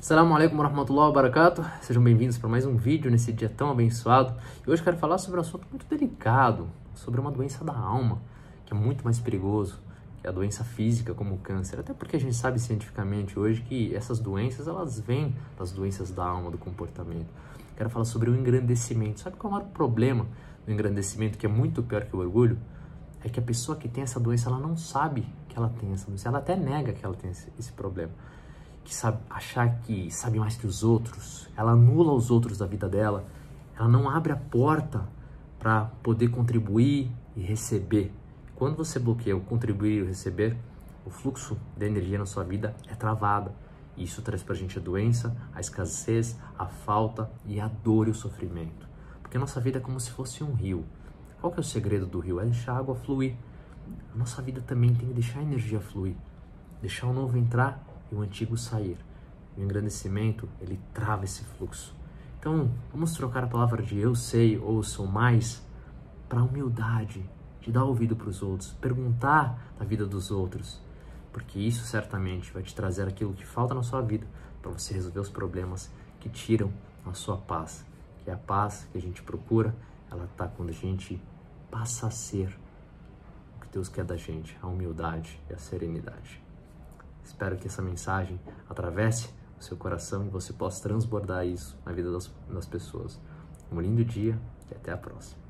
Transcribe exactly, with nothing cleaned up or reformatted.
Assalamu alaikum warahmatullahi wabarakatuh. Sejam bem-vindos para mais um vídeo nesse dia tão abençoado. E hoje quero falar sobre um assunto muito delicado, sobre uma doença da alma, que é muito mais perigoso que a doença física como o câncer. Até porque a gente sabe cientificamente hoje que essas doenças, elas vêm das doenças da alma, do comportamento. Quero falar sobre o engrandecimento. Sabe qual é o maior problema do engrandecimento, que é muito pior que o orgulho? É que a pessoa que tem essa doença, ela não sabe que ela tem essa doença. Ela até nega que ela tem esse, esse problema. Que sabe achar que sabe mais que os outros, ela anula os outros da vida dela, ela não abre a porta para poder contribuir e receber. Quando você bloqueia o contribuir e o receber, o fluxo de energia na sua vida é travado. E isso traz para a gente a doença, a escassez, a falta e a dor e o sofrimento. Porque a nossa vida é como se fosse um rio. Qual que é o segredo do rio? É deixar a água fluir. A nossa vida também tem que deixar a energia fluir, deixar o novo entrar e o antigo sair. O engrandecimento, ele trava esse fluxo. Então, vamos trocar a palavra de eu sei ou sou mais para a humildade, de dar ouvido para os outros, perguntar da vida dos outros, porque isso certamente vai te trazer aquilo que falta na sua vida para você resolver os problemas que tiram a sua paz. Que é a paz que a gente procura, ela está quando a gente passa a ser o que Deus quer da gente, a humildade e a serenidade. Espero que essa mensagem atravesse o seu coração e você possa transbordar isso na vida das, das pessoas. Um lindo dia e até a próxima.